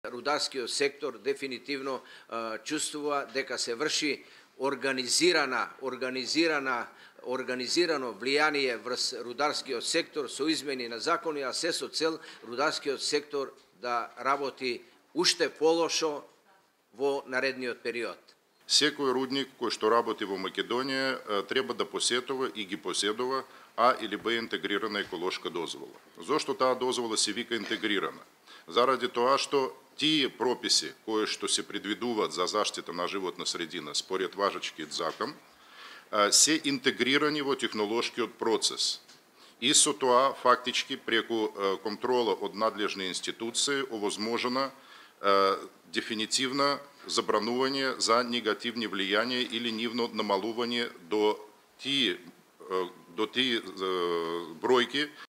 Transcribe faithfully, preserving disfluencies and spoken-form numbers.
Рударскиот сектор дефинитивно чувствува дека се врши организирана, организирана, организирано влијание врз рударскиот сектор со измени на закони, а се со цел рударскиот сектор да работи уште полошо во наредниот период. Секој рудник кој што работи во Македонија треба да посетува и ги поседува А или Б интегрирана еколошка дозвола. Зошто таа дозвола се вика интегрирана? Заради тоа што тие прописи кои што се предвидуваат за заштита на животна средина според важечкиот закон се интегрирани во технолошкиот процес. И со тоа фактички преку контрола од надлежни институции овозможена дефинитивна забранување за негативни влијанија или нивно намалување до тие до тие бројки